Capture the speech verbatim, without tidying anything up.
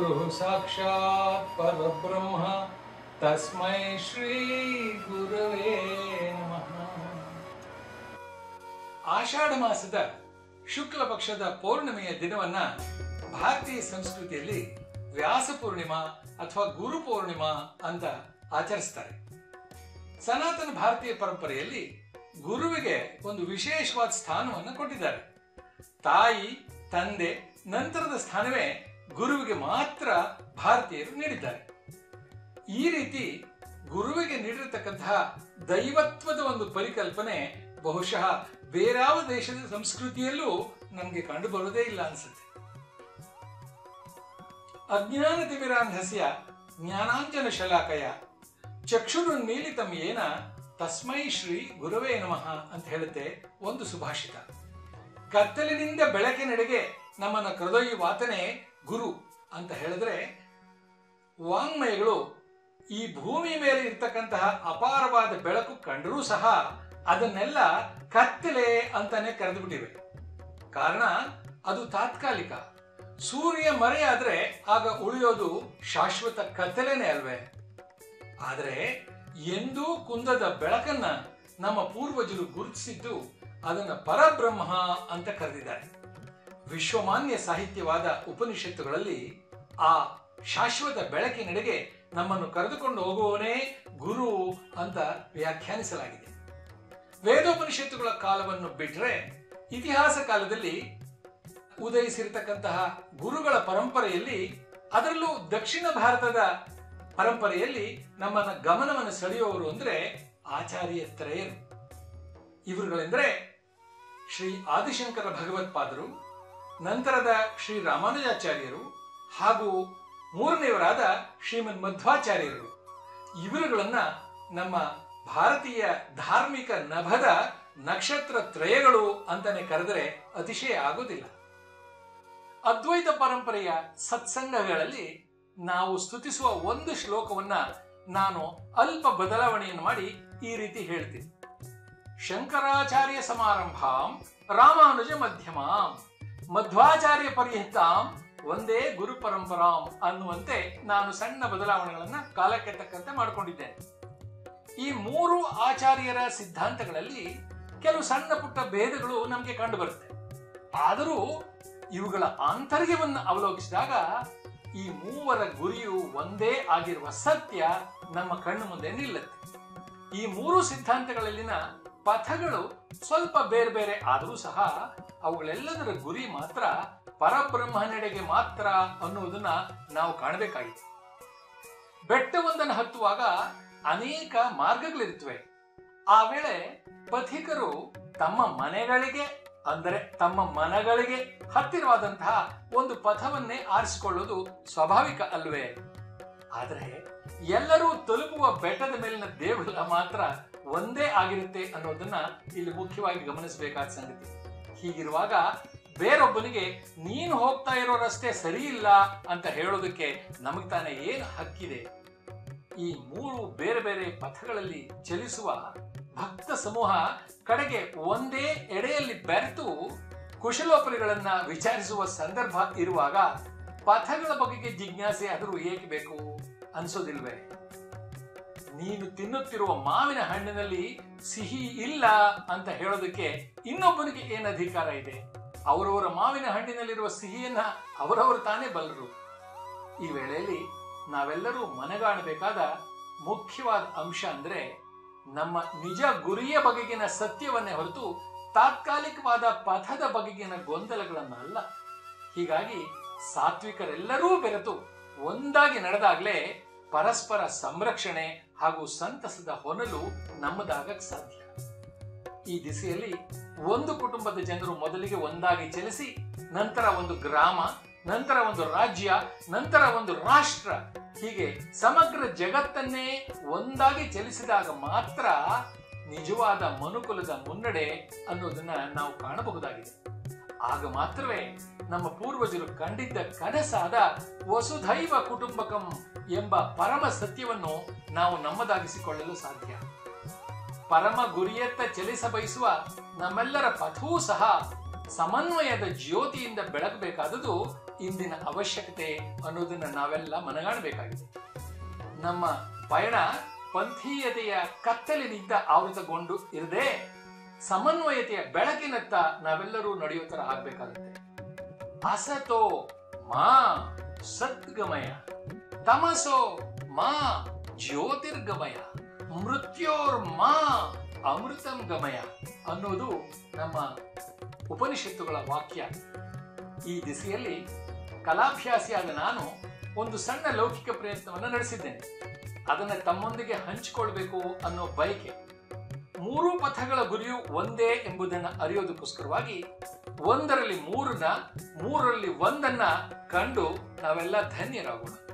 ಗುರು ಸಾಕ್ಷಾತ್ ಪರಬ್ರಹ್ಮ ತಸ್ಮೈ ಶ್ರೀ ಗುರವೇ ನಮಃ. ಆಷಾಢ ಮಾಸದ ಶುಕ್ಲ ಪಕ್ಷದ ಪೌರ್ಣಿಮೆಯ ದಿನವನ್ನ ಭಾರತೀಯ ಸಂಸ್ಕೃತಿಯಲ್ಲಿ ವ್ಯಾಸ ಪೂರ್ಣಿಮಾ ಅಥವಾ ಗುರು ಪೌರ್ಣಿಮಾ ಅಂತ ಆಚರಿಸ್ತಾರೆ. ಸನಾತನ ಭಾರತೀಯ ಪರಂಪರೆಯಲ್ಲಿ ಗುರುವಿಗೆ ಒಂದು ವಿಶೇಷವಾದ ಸ್ಥಾನವನ್ನು ಕೊಟ್ಟಿದ್ದಾರೆ. ತಾಯಿ, ತಂದೆ ನಂತರದ ಸ್ಥಾನವೇ ಗುರುವಿಗೆ ಮಾತ್ರ ಭಾರತೀಯರು ನೀಡಿದ್ದಾರೆ. ಈ ರೀತಿ ಗುರುವಿಗೆ ನೀಡಿರತಕ್ಕಂತಹ ದೈವತ್ವದ ಒಂದು ಪರಿಕಲ್ಪನೆ ಬಹುಶಃ ಬೇರಾವ ದೇಶದ ಸಂಸ್ಕೃತಿಯಲ್ಲೂ ನಮಗೆ ಕಂಡು ಬರುವುದೇ ಇಲ್ಲ ಅನ್ಸುತ್ತೆ. ಅಜ್ಞಾನ ತಿಮಿರಾಂಧಸ್ಯ ಜ್ಞಾನಾಂಜನ ಶಲಾಕಯ ಚಕ್ಷುರುನ್ಮೀಲಿತಂ ಯೇನ ತಸ್ಮೈ ಶ್ರೀ ಗುರವೇ ನಮಃ ಅಂತ ಹೇಳುತ್ತೆ ಒಂದು ಸುಭಾಷಿತ. ಕತ್ತಲಿನಿಂದ ಬೆಳಕಿನೆಡೆಗೆ ನಮ್ಮನ್ನು ಕರೆದೊಯ್ಯುವಾತನೇ ಗುರು ಅಂತ ಹೇಳಿದ್ರೆ, ವಾಂಗ್ಮಯಗಳು ಈ ಭೂಮಿ ಮೇಲೆ ಇರ್ತಕ್ಕಂತಹ ಅಪಾರವಾದ ಬೆಳಕು ಕಂಡರೂ ಸಹ ಅದನ್ನೆಲ್ಲ ಕತ್ತಲೆ ಅಂತಾನೆ ಕರೆದು ಬಿಟ್ಟಿವೆ. ಕಾರಣ ಅದು ತಾತ್ಕಾಲಿಕ. ಸೂರ್ಯ ಮರೆಯಾದ್ರೆ ಆಗ ಉಳಿಯೋದು ಶಾಶ್ವತ ಕತ್ತಲೆನೇ ಅಲ್ವೇ. ಆದರೆ ಎಂದೂ ಕುಂದದ ಬೆಳಕನ್ನ ನಮ್ಮ ಪೂರ್ವಜರು ಗುರುತಿಸಿದ್ದು ಅದನ್ನ ಪರಬ್ರಹ್ಮ ಅಂತ ಕರೆದಿದ್ದಾರೆ. ವಿಶ್ವಮಾನ್ಯ ಸಾಹಿತ್ಯವಾದ ಉಪನಿಷತ್ತುಗಳಲ್ಲಿ ಆ ಶಾಶ್ವತ ಬೆಳಕಿನೆಡೆಗೆ ನಮ್ಮನ್ನು ಕರೆದುಕೊಂಡು ಹೋಗುವವನೇ ಗುರು ಅಂತ ವ್ಯಾಖ್ಯಾನಿಸಲಾಗಿದೆ. ವೇದೋಪನಿಷತ್ತುಗಳ ಕಾಲವನ್ನು ಬಿಟ್ಟರೆ ಇತಿಹಾಸ ಕಾಲದಲ್ಲಿ ಉದಯಿಸಿರತಕ್ಕಂತಹ ಗುರುಗಳ ಪರಂಪರೆಯಲ್ಲಿ, ಅದರಲ್ಲೂ ದಕ್ಷಿಣ ಭಾರತದ ಪರಂಪರೆಯಲ್ಲಿ ನಮ್ಮನ್ನ ಗಮನವನ್ನು ಸೆಳೆಯುವವರು ಅಂದ್ರೆ ಆಚಾರ್ಯ ತ್ರಯರು. ಇವರುಗಳೆಂದ್ರೆ ಶ್ರೀ ಆದಿಶಂಕರ ಭಗವತ್ಪಾದರು, ನಂತರದ ಶ್ರೀ ರಾಮಾನುಜಾಚಾರ್ಯರು ಹಾಗೂ ಮೂರನೆಯವರಾದ ಶ್ರೀಮನ್ ಮಧ್ವಾಚಾರ್ಯರು. ಇವರುಗಳನ್ನ ನಮ್ಮ ಭಾರತೀಯ ಧಾರ್ಮಿಕ ನಭದ ನಕ್ಷತ್ರ ತ್ರಯಗಳು ಅಂತಾನೆ ಕರೆದರೆ ಅತಿಶಯ ಆಗೋದಿಲ್ಲ. ಅದ್ವೈತ ಪರಂಪರೆಯ ಸತ್ಸಂಗಗಳಲ್ಲಿ ನಾವು ಸ್ತುತಿಸುವ ಒಂದು ಶ್ಲೋಕವನ್ನ ನಾನು ಅಲ್ಪ ಬದಲಾವಣೆಯನ್ನು ಮಾಡಿ ಈ ರೀತಿ ಹೇಳ್ತೀನಿ. ಶಂಕರಾಚಾರ್ಯ ಸಮಾರಂಭಾಂ ರಾಮಾನುಜ ಮಧ್ಯಮಾಂ ಮಧ್ವಾಚಾರ್ಯ ಪರ್ಯಂತಾಂ ಒಂದೇ ಗುರು ಪರಂಪರಾಂ ಅನ್ನುವಂತೆ ನಾನು ಸಣ್ಣ ಬದಲಾವಣೆಗಳನ್ನ ಕಾಲಕ್ಕೆ ತಕ್ಕಂತೆ ಮಾಡಿಕೊಂಡಿದ್ದೇನೆ. ಈ ಮೂರು ಆಚಾರ್ಯರ ಸಿದ್ಧಾಂತಗಳಲ್ಲಿ ಕೆಲವು ಸಣ್ಣ ಪುಟ್ಟ ಭೇದಗಳು ನಮಗೆ ಕಂಡು ಬರುತ್ತೆ. ಆದರೂ ಇವುಗಳ ಆಂತರ್ಯವನ್ನು ಅವಲೋಕಿಸಿದಾಗ ಈ ಮೂವರ ಗುರಿಯು ಒಂದೇ ಆಗಿರುವ ಸತ್ಯ ನಮ್ಮ ಕಣ್ಣು ಮುಂದೆ ನಿಲ್ಲುತ್ತೆ. ಈ ಮೂರು ಸಿದ್ಧಾಂತಗಳಲ್ಲಿನ ಪಥಗಳು ಸ್ವಲ್ಪ ಬೇರೆ ಬೇರೆ ಆದರೂ ಸಹ ಅವುಗಳೆಲ್ಲದರ ಗುರಿ ಮಾತ್ರ ಪರಬ್ರಹ್ಮನೆಡೆಗೆ ಮಾತ್ರ ಅನ್ನುವುದನ್ನ ನಾವು ಕಾಣಬೇಕಾಗಿದೆ. ಬೆಟ್ಟವೊಂದನ್ನು ಹತ್ತುವಾಗ ಅನೇಕ ಮಾರ್ಗಗಳಿರುತ್ತವೆ. ಆ ವೇಳೆ ಪಥಿಕರು ತಮ್ಮ ಮನೆಗಳಿಗೆ ಅಂದರೆ ತಮ್ಮ ಮನಗಳಿಗೆ ಹತ್ತಿರವಾದಂತಹ ಒಂದು ಪಥವನ್ನೇ ಆರಿಸಿಕೊಳ್ಳುವುದು ಸ್ವಾಭಾವಿಕ ಅಲ್ವೇ. ಆದರೆ ಎಲ್ಲರೂ ತಲುಪುವ ಬೆಟ್ಟದ ಮೇಲಿನ ದೇಗುಲ ಮಾತ್ರ ಒಂದೇ ಆಗಿರುತ್ತೆ ಅನ್ನೋದನ್ನ ಇಲ್ಲಿ ಮುಖ್ಯವಾಗಿ ಗಮನಿಸಬೇಕಾದ ಸಂಗತಿ. ಹೀಗಿರುವಾಗ ಬೇರೊಬ್ಬನಿಗೆ ನೀನು ಹೋಗ್ತಾ ಇರೋ ರಸ್ತೆ ಸರಿ ಇಲ್ಲ ಅಂತ ಹೇಳೋದಕ್ಕೆ ನಮಗ್ ತಾನೇ ಏನು ಹಕ್ಕಿದೆ? ಈ ಮೂರು ಬೇರೆ ಬೇರೆ ಪಥಗಳಲ್ಲಿ ಚಲಿಸುವ ಭಕ್ತ ಸಮೂಹ ಕಡೆಗೆ ಒಂದೇ ಎಡೆಯಲ್ಲಿ ಬೆರೆತು ಕುಶಲೋಪರಿಗಳನ್ನ ವಿಚಾರಿಸುವ ಸಂದರ್ಭ ಇರುವಾಗ ಪಥಗಳ ಬಗೆಗೆ ಜಿಜ್ಞಾಸೆ ಆದರೂ ಏಕೆ ಬೇಕು ಅನ್ಸೋದಿಲ್ವೇ? ನೀನು ತಿನ್ನುತ್ತಿರುವ ಮಾವಿನ ಹಣ್ಣಿನಲ್ಲಿ ಸಿಹಿ ಇಲ್ಲ ಅಂತ ಹೇಳೋದಕ್ಕೆ ಇನ್ನೊಬ್ಬನಿಗೆ ಏನು ಅಧಿಕಾರ ಇದೆ? ಅವರವರ ಮಾವಿನ ಹಣ್ಣಿನಲ್ಲಿರುವ ಸಿಹಿಯನ್ನ ಅವರವರು ತಾನೇ ಬಲ್ಲರು. ಈ ವೇಳೆಯಲ್ಲಿ ನಾವೆಲ್ಲರೂ ಮನಗಾಣಬೇಕಾದ ಮುಖ್ಯವಾದ ಅಂಶ ಅಂದ್ರೆ ನಮ್ಮ ನಿಜ ಗುರಿಯ ಬಗೆಗಿನ ಸತ್ಯವನ್ನೇ ಹೊರತು ತಾತ್ಕಾಲಿಕವಾದ ಪಥದ ಬಗೆಗಿನ ಗೊಂದಲಗಳನ್ನಲ್ಲ. ಹೀಗಾಗಿ ಸಾತ್ವಿಕರೆಲ್ಲರೂ ಬೆರೆತು ಒಂದಾಗಿ ನಡೆದಾಗಲೇ ಪರಸ್ಪರ ಸಂರಕ್ಷಣೆ ಹಾಗೂ ಸಂತಸದ ಹೊನಲು ನಮ್ಮದಾಗಕ್ಕೆ ಸಾಧ್ಯ. ಈ ದಿಸೆಯಲ್ಲಿ ಒಂದು ಕುಟುಂಬದ ಜನರು ಮೊದಲಿಗೆ ಒಂದಾಗಿ ಚಲಿಸಿ, ನಂತರ ಒಂದು ಗ್ರಾಮ, ನಂತರ ಒಂದು ರಾಜ್ಯ, ನಂತರ ಒಂದು ರಾಷ್ಟ್ರ, ಹೀಗೆ ಸಮಗ್ರ ಜಗತ್ತನ್ನೇ ಒಂದಾಗಿ ಚಲಿಸಿದಾಗ ಮಾತ್ರ ನಿಜವಾದ ಮನುಕುಲದ ಮುನ್ನಡೆ ಅನ್ನೋದನ್ನ ನಾವು ಕಾಣಬಹುದಾಗಿದೆ. ಆಗ ಮಾತ್ರವೇ ನಮ್ಮ ಪೂರ್ವಜರು ಕಂಡಿದ್ದ ಕನಸಾದ ವಸುಧೈವ ಕುಟುಂಬಕಂ ಎಂಬ ಪರಮ ಸತ್ಯವನ್ನು ನಾವು ನಮ್ಮದಾಗಿಸಿಕೊಳ್ಳಲು ಸಾಧ್ಯ. ಪರಮ ಗುರಿಯತ್ತ ಚಲಿಸ ಬಯಸುವ ನಮ್ಮೆಲ್ಲರ ಪಥವೂ ಸಹ ಸಮನ್ವಯದ ಜ್ಯೋತಿಯಿಂದ ಬೆಳಗಬೇಕಾದುದು ಇಂದಿನ ಅವಶ್ಯಕತೆ ಅನ್ನೋದನ್ನ ನಾವೆಲ್ಲ ಮನಗಾಣಬೇಕಾಗಿದೆ. ನಮ್ಮ ಪಯಣ ಪಂಥೀಯತೆಯ ಕತ್ತಲಿನಿಂದ ಆವೃತಗೊಂಡು ಇರದೆ ಸಮನ್ವಯತೆಯ ಬೆಳಕಿನತ್ತ ನಾವೆಲ್ಲರೂ ನಡೆಯೋ ತರ ಆಗ್ಬೇಕಾಗುತ್ತೆ. ಅಸತೋ ಮಾ ಸದ್ಗಮಯ, ತಮಸೋ ಮಾ ಜ್ಯೋತಿರ್ಗಮಯ, ಮೃತ್ಯೋರ್ ಮಾ ಅಮೃತಂ ಗಮಯ ಅನ್ನೋದು ನಮ್ಮ ಉಪನಿಷತ್ತುಗಳ ವಾಕ್ಯ. ಈ ದಿಸೆಯಲ್ಲಿ ಕಲಾಭ್ಯಾಸಿಯಾದ ನಾನು ಒಂದು ಸಣ್ಣ ಲೌಕಿಕ ಪ್ರಯತ್ನವನ್ನು ನಡೆಸಿದ್ದೇನೆ. ಅದನ್ನು ತಮ್ಮೊಂದಿಗೆ ಹಂಚಿಕೊಳ್ಬೇಕು ಅನ್ನೋ ಬಯಕೆ. ಮೂರು ಪಥಗಳ ಗುರಿಯು ಒಂದೇ ಎಂಬುದನ್ನು ಅರಿಯೋದಕ್ಕೋಸ್ಕರವಾಗಿ ಒಂದರಲ್ಲಿ ಮೂರನ್ನ ಮೂರರಲ್ಲಿ ಒಂದನ್ನ ಕಂಡು ನಾವೆಲ್ಲ ಧನ್ಯರಾಗೋಣ.